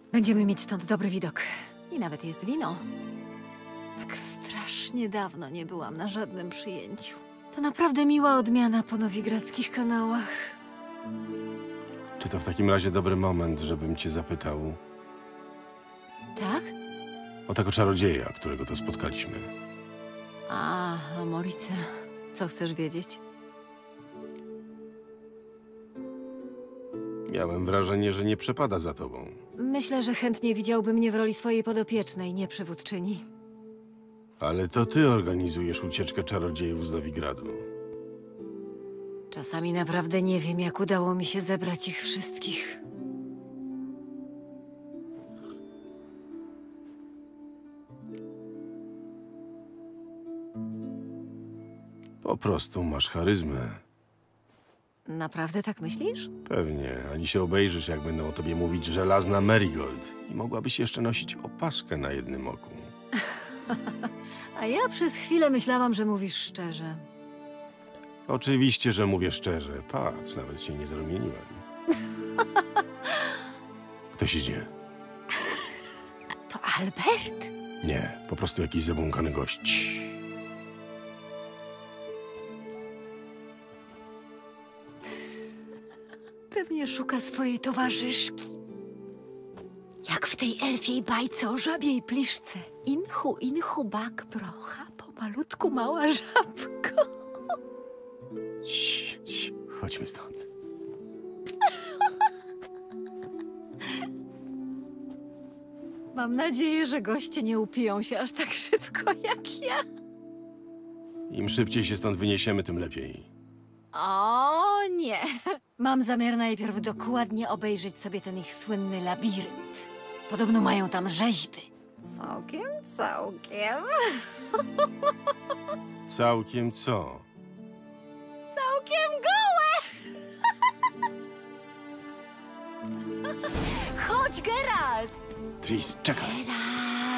Będziemy mieć stąd dobry widok. I nawet jest wino. Tak strasznie dawno nie byłam na żadnym przyjęciu. To naprawdę miła odmiana po nowigradzkich kanałach. Czy to w takim razie dobry moment, żebym cię zapytał Tak? o tego czarodzieja, którego to spotkaliśmy? A, Morice, co chcesz wiedzieć? Miałem wrażenie, że nie przepada za tobą. Myślę, że chętnie widziałby mnie w roli swojej podopiecznej, nie przywódczyni. Ale to ty organizujesz ucieczkę czarodziejów z Nowigradu. Czasami naprawdę nie wiem, jak udało mi się zebrać ich wszystkich. Po prostu masz charyzmę. Naprawdę tak myślisz? Pewnie, ani się obejrzysz, jak będą o tobie mówić żelazna Marigold. I mogłabyś jeszcze nosić opaskę na jednym oku. A ja przez chwilę myślałam, że mówisz szczerze. Oczywiście, że mówię szczerze. Patrz, nawet się nie zarumieniłem. Ktoś idzie. To Albert? Nie, po prostu jakiś zabłąkany gość. Pewnie szuka swojej towarzyszki. Jak w tej elfiej bajce o żabiej pliszce. Inchu, inchu, bak, brocha, pomalutku mała żabko. Cii, chodźmy stąd. Mam nadzieję, że goście nie upiją się aż tak szybko jak ja. Im szybciej się stąd wyniesiemy, tym lepiej. O nie. Mam zamiar najpierw dokładnie obejrzeć sobie ten ich słynny labirynt. Podobno mają tam rzeźby. Całkiem. Całkiem co? Całkiem gołe! Chodź, Geralt! Tris, czekaj. Geralt!